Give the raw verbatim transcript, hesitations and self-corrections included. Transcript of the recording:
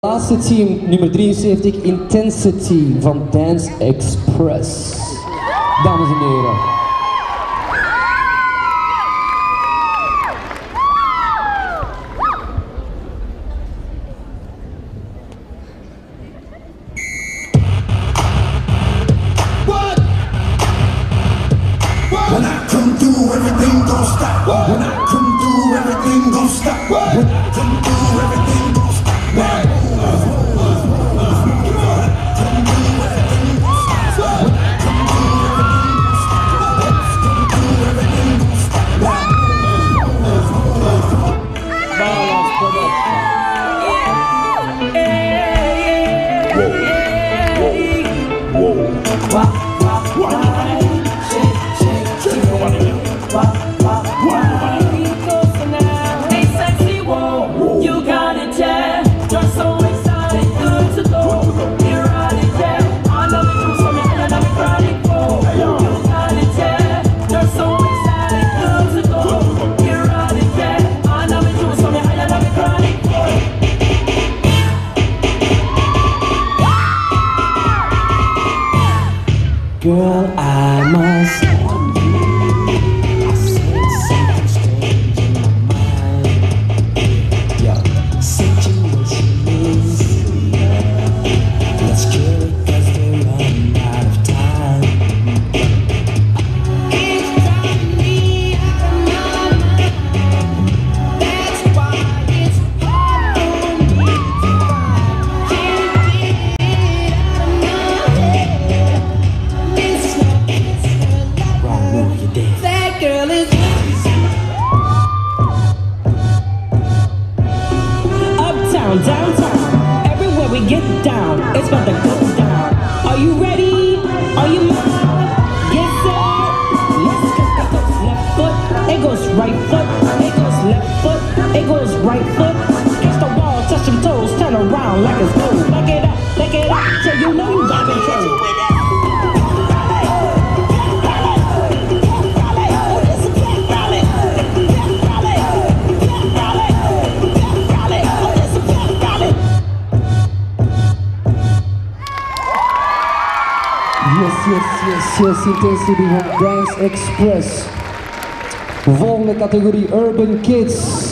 Laatste team, nummer drieënzeventig, Intensity van Dance Express. Dames en heren. When I come through, everything gon' stop. When I come through, everything gon' stop. When I come through, everything gon' stop. Girl, I must tell you, I said something strange in my mind. Your situation is real. Let's kill it cause we're running out of time. It's driving me out of my mind. That's why it's hard on me to find. Can't get it out of my head. That girl is uptown, downtown, everywhere we get down, it's about to go down. Are you ready? Are you mine? Yes, sir. Let's go. It goes left foot, it goes right foot, it goes left foot, it goes right foot. Against the wall, touch some toes, turn around like it's gold. Back it up, back it up, till you know you got control. Yes, yes, yes, yes, Intensity van Dance Express. Volgende categorie, Urban Kids.